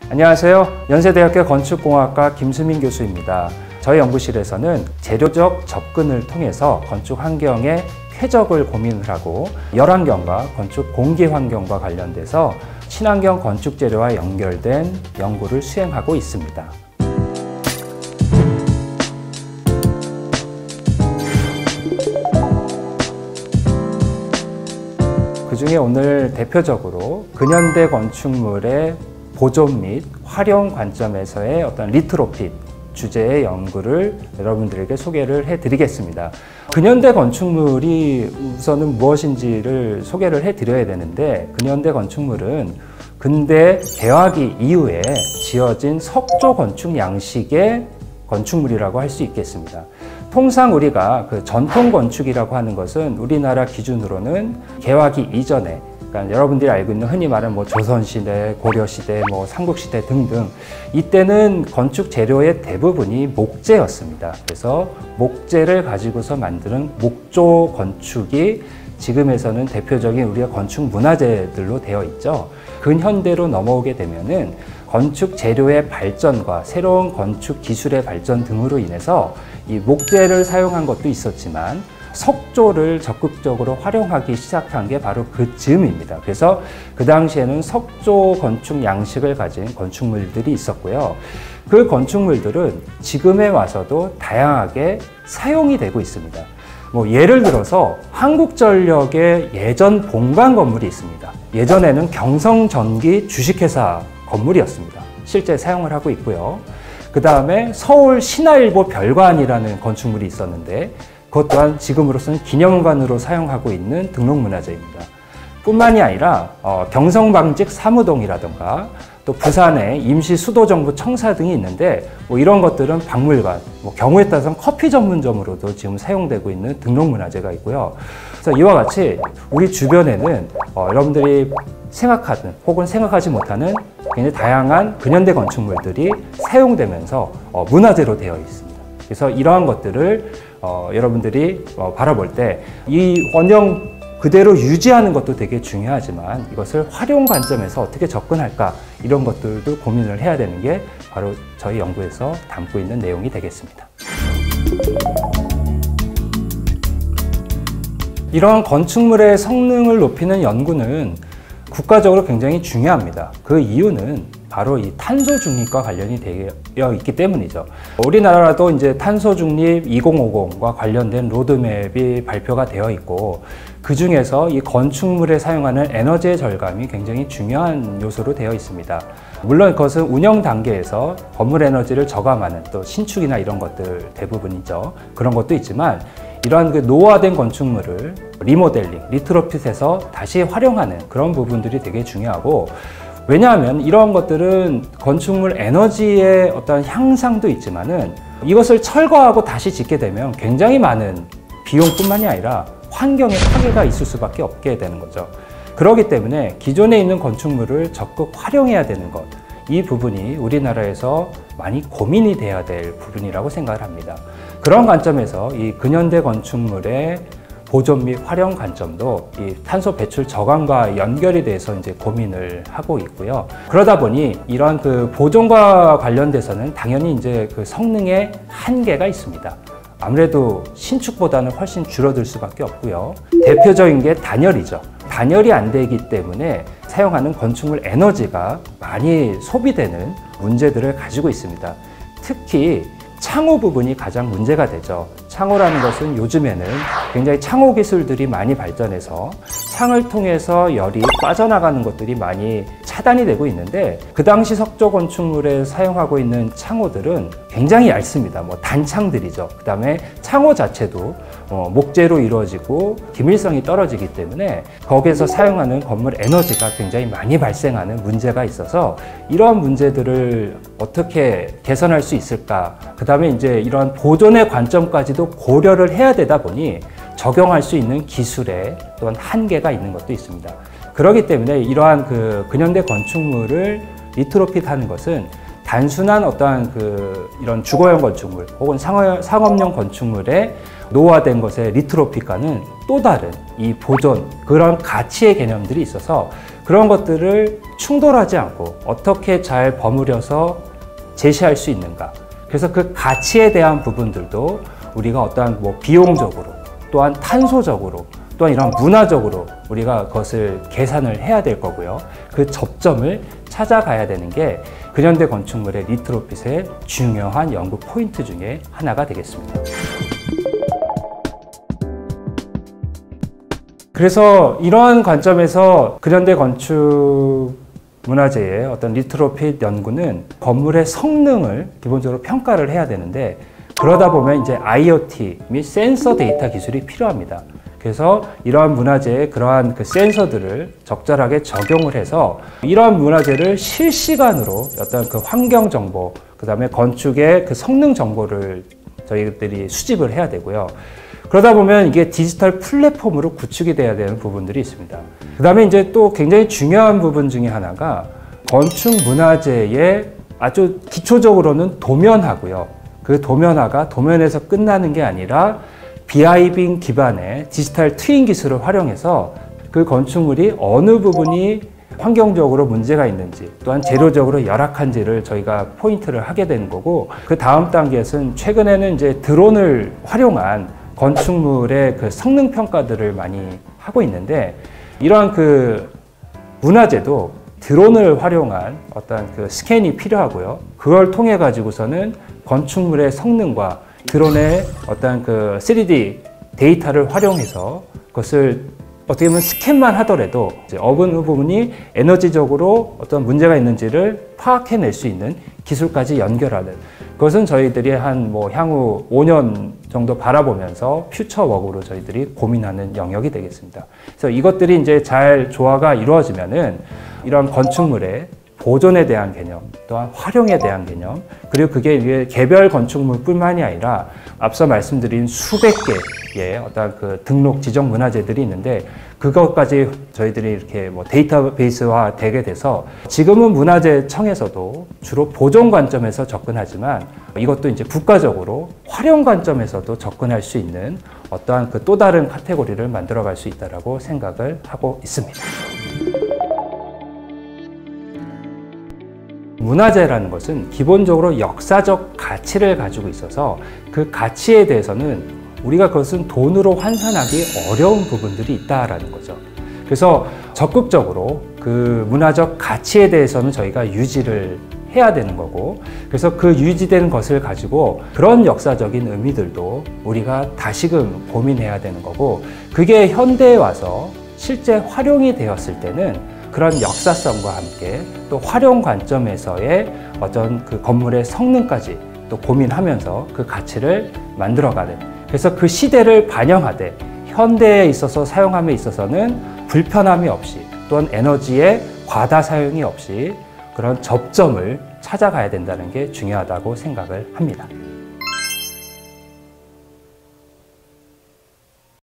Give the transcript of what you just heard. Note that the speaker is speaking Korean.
안녕하세요. 연세대학교 건축공학과 김수민 교수입니다. 저희 연구실에서는 재료적 접근을 통해서 건축 환경의 쾌적을 고민을 하고 열환경과 건축 공기 환경과 관련돼서 친환경 건축 재료와 연결된 연구를 수행하고 있습니다. 그 중에 오늘 대표적으로 근현대 건축물의 보존 및 활용 관점에서의 어떤 리트로핏 주제의 연구를 여러분들에게 소개를 해드리겠습니다. 근현대 건축물이 우선은 무엇인지를 소개를 해드려야 되는데, 근현대 건축물은 근대 개화기 이후에 지어진 석조 건축 양식의 건축물이라고 할 수 있겠습니다. 통상 우리가 그 전통 건축이라고 하는 것은 우리나라 기준으로는 개화기 이전에, 그러니까 여러분들이 알고 있는 흔히 말하는 조선시대, 고려시대, 삼국시대 등등, 이때는 건축 재료의 대부분이 목재였습니다. 그래서 목재를 가지고서 만드는 목조 건축이 지금에서는 대표적인 우리가 건축 문화재들로 되어 있죠. 근현대로 넘어오게 되면은 건축 재료의 발전과 새로운 건축 기술의 발전 등으로 인해서 이 목재를 사용한 것도 있었지만 석조를 적극적으로 활용하기 시작한 게 바로 그 즈음입니다. 그래서 그 당시에는 석조 건축 양식을 가진 건축물들이 있었고요. 그 건축물들은 지금에 와서도 다양하게 사용이 되고 있습니다. 예를 들어서 한국전력의 예전 본관 건물이 있습니다. 예전에는 경성전기 주식회사 건물이었습니다. 실제 사용을 하고 있고요. 그 다음에 서울 신화일보 별관이라는 건축물이 있었는데, 그것 또한 지금으로서는 기념관으로 사용하고 있는 등록문화재입니다. 뿐만이 아니라 경성방직 사무동이라든가 또 부산의 임시수도정부 청사 등이 있는데, 이런 것들은 박물관, 경우에 따라서는 커피 전문점으로도 지금 사용되고 있는 등록문화재가 있고요. 그래서 이와 같이 우리 주변에는 여러분들이 생각하든 혹은 생각하지 못하는 굉장히 다양한 근현대 건축물들이 사용되면서 문화재로 되어 있습니다. 그래서 이러한 것들을 여러분들이 바라볼 때 이 원형 그대로 유지하는 것도 되게 중요하지만 이것을 활용 관점에서 어떻게 접근할까, 이런 것들도 고민을 해야 되는 게 바로 저희 연구에서 담고 있는 내용이 되겠습니다. 이러한 건축물의 성능을 높이는 연구는 국가적으로 굉장히 중요합니다. 그 이유는 바로 이 탄소 중립과 관련이 되어 있기 때문이죠. 우리나라도 이제 탄소 중립 2050과 관련된 로드맵이 발표가 되어 있고, 그 중에서 이 건축물에 사용하는 에너지의 절감이 굉장히 중요한 요소로 되어 있습니다. 물론 그것은 운영 단계에서 건물 에너지를 저감하는 또 신축이나 이런 것들 대부분이죠. 그런 것도 있지만, 이러한 그 노후화된 건축물을 리모델링, 리트로핏해서 다시 활용하는 그런 부분들이 되게 중요하고, 왜냐하면 이러한 것들은 건축물 에너지의 어떤 향상도 있지만은 이것을 철거하고 다시 짓게 되면 굉장히 많은 비용뿐만이 아니라 환경에 파괴가 있을 수밖에 없게 되는 거죠. 그렇기 때문에 기존에 있는 건축물을 적극 활용해야 되는 것, 이 부분이 우리나라에서 많이 고민이 돼야 될 부분이라고 생각을 합니다. 그런 관점에서 이 근현대 건축물의 보존 및 활용 관점도 이 탄소 배출 저감과 연결이 돼서 이제 고민을 하고 있고요. 그러다 보니 이런 그 보존과 관련돼서는 당연히 이제 그 성능의 한계가 있습니다. 아무래도 신축보다는 훨씬 줄어들 수밖에 없고요. 대표적인 게 단열이죠. 단열이 안 되기 때문에 사용하는 건축물 에너지가 많이 소비되는 문제들을 가지고 있습니다. 특히 창호 부분이 가장 문제가 되죠. 창호라는 것은 요즘에는 굉장히 창호 기술들이 많이 발전해서 창을 통해서 열이 빠져나가는 것들이 많이 차단이 되고 있는데, 그 당시 석조 건축물에 사용하고 있는 창호들은 굉장히 얇습니다. 단창들이죠. 그 다음에 창호 자체도 목재로 이루어지고 기밀성이 떨어지기 때문에 거기에서 사용하는 건물 에너지가 굉장히 많이 발생하는 문제가 있어서, 이러한 문제들을 어떻게 개선할 수 있을까, 그 다음에 이제 이러한 보존의 관점까지도 고려를 해야 되다 보니 적용할 수 있는 기술에 또한 한계가 있는 것도 있습니다. 그렇기 때문에 이러한 그 근현대 건축물을 리트로핏하는 것은 단순한 어떠한 이런 주거용 건축물 혹은 상업용 건축물의 노후화된 것의 리트로핏과는 또 다른 이 보존, 그런 가치의 개념들이 있어서 그런 것들을 충돌하지 않고 어떻게 잘 버무려서 제시할 수 있는가. 그래서 그 가치에 대한 부분들도 우리가 어떠한 뭐 비용적으로 또한 탄소적으로 또한 이런 문화적으로 우리가 그것을 계산을 해야 될 거고요. 그 접점을 찾아가야 되는 게 근현대 건축물의 리트로핏의 중요한 연구 포인트 중에 하나가 되겠습니다. 그래서 이러한 관점에서 근현대 건축 문화재의 어떤 리트로핏 연구는 건물의 성능을 기본적으로 평가를 해야 되는데 그러다 보면 이제 IoT 및 센서 데이터 기술이 필요합니다. 그래서 이러한 문화재의 그러한 그 센서들을 적절하게 적용을 해서 이러한 문화재를 실시간으로 어떤 그 환경 정보, 그 다음에 건축의 그 성능 정보를 저희들이 수집을 해야 되고요. 그러다 보면 이게 디지털 플랫폼으로 구축이 돼야 되는 부분들이 있습니다. 그 다음에 이제 또 굉장히 중요한 부분 중에 하나가 건축 문화재의 아주 기초적으로는 도면화고요. 그 도면화가 도면에서 끝나는 게 아니라 비아이빙 기반의 디지털 트윈 기술을 활용해서 그 건축물이 어느 부분이 환경적으로 문제가 있는지 또한 재료적으로 열악한지를 저희가 포인트를 하게 되는 거고 그 다음 단계에서는 최근에는 이제 드론을 활용한 건축물의 그 성능 평가들을 많이 하고 있는데 이러한 그 문화재도 드론을 활용한 어떤 그 스캔이 필요하고요. 그걸 통해 가지고서는 건축물의 성능과 드론의 어떤 그 3D 데이터를 활용해서 그것을 어떻게 보면 스캔만 하더라도 어느 부분이 에너지적으로 어떤 문제가 있는지를 파악해낼 수 있는 기술까지 연결하는 그것은 저희들이 한 뭐 향후 5년 정도 바라보면서 퓨처워크로 저희들이 고민하는 영역이 되겠습니다. 그래서 이것들이 이제 잘 조화가 이루어지면은 이런 건축물의 보존에 대한 개념, 또한 활용에 대한 개념, 그리고 그게 개별 건축물뿐만이 아니라 앞서 말씀드린 수백 개의 어떤 그 등록 지정 문화재들이 있는데 그것까지 저희들이 이렇게 뭐 데이터베이스화 되게 돼서 지금은 문화재청에서도 주로 보존 관점에서 접근하지만 이것도 이제 국가적으로 활용 관점에서도 접근할 수 있는 어떠한 그 또 다른 카테고리를 만들어갈 수 있다라고 생각을 하고 있습니다. 문화재라는 것은 기본적으로 역사적 가치를 가지고 있어서 그 가치에 대해서는 우리가 그것은 돈으로 환산하기 어려운 부분들이 있다라는 거죠. 그래서 적극적으로 그 문화적 가치에 대해서는 저희가 유지를 해야 되는 거고 그래서 그 유지되는 것을 가지고 그런 역사적인 의미들도 우리가 다시금 고민해야 되는 거고 그게 현대에 와서 실제 활용이 되었을 때는 그런 역사성과 함께 또 활용 관점에서의 어떤 그 건물의 성능까지 또 고민하면서 그 가치를 만들어가는 그래서 그 시대를 반영하되 현대에 있어서 사용함에 있어서는 불편함이 없이 또한 에너지의 과다 사용이 없이 그런 접점을 찾아가야 된다는 게 중요하다고 생각을 합니다.